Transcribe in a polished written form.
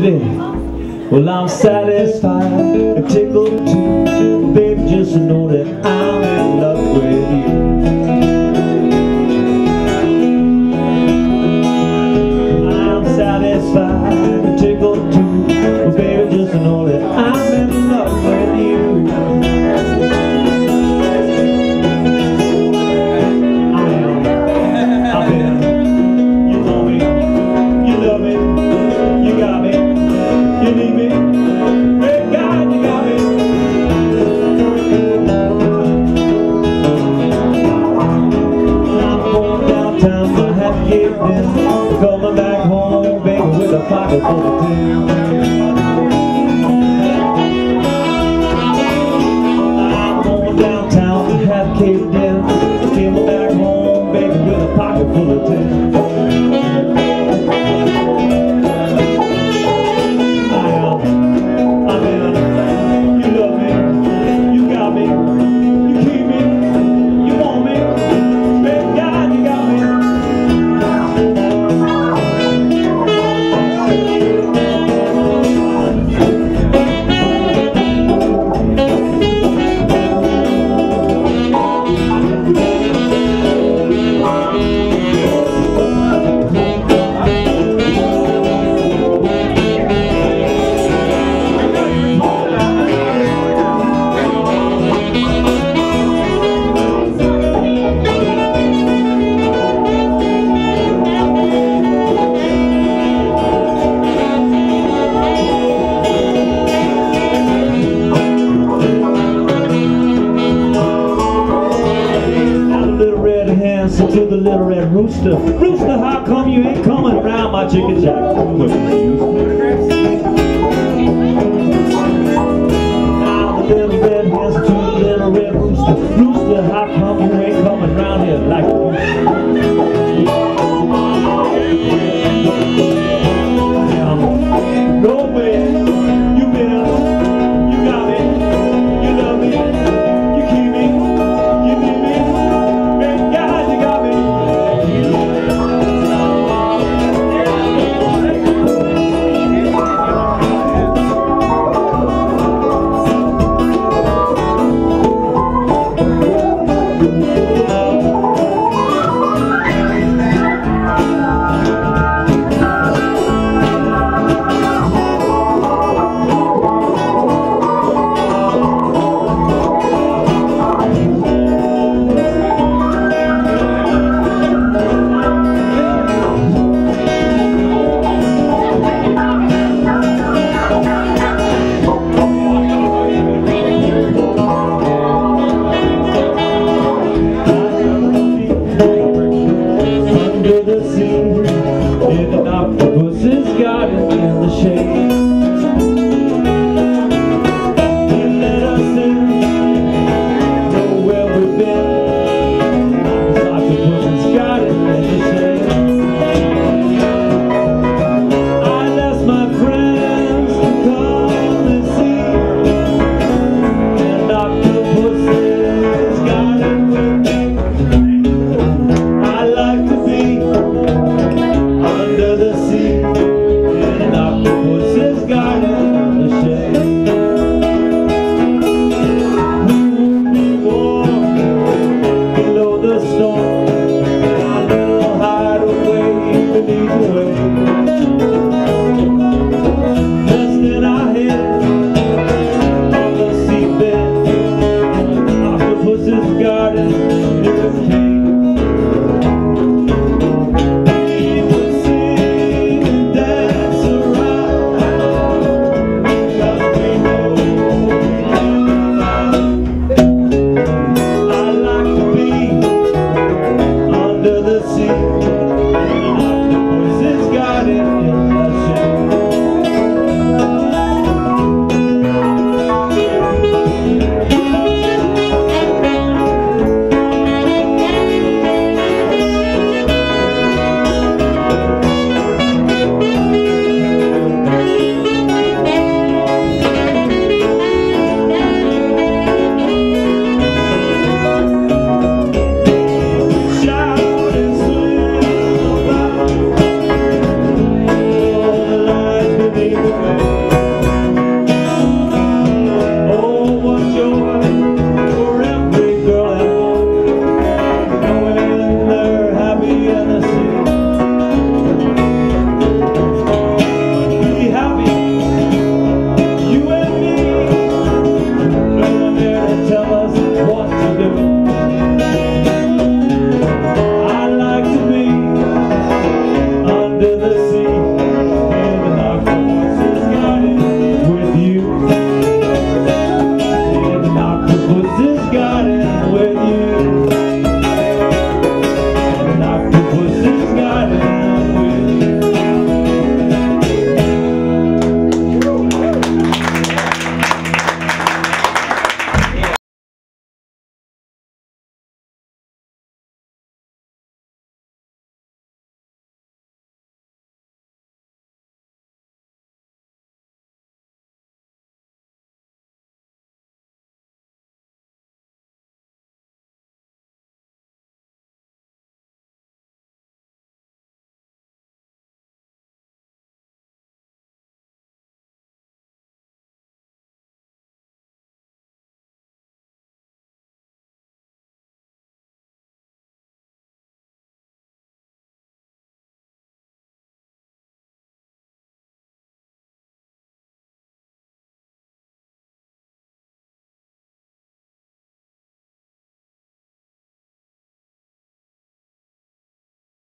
lately. Well, I'm satisfied and tickled too. Baby, just know that I'm in love with you. I'm satisfied and tickled too. Baby, just know that I'm in love with you. Coming back home, baby, with a pocket full of tin. I'm going downtown to have caved in. Coming back home, baby, with a pocket full of tin. I'm in. You love me, you got me, you keep me, you want me, baby, God, you got me. To the little red rooster, rooster, how come you ain't coming around my chicken shack? Now the little red hens to the little red rooster, rooster, how come you ain't coming around here like you? Go away, you been, you got me, you love me, you keep me, you need me. Under the sea, in an octopus's garden in the shade.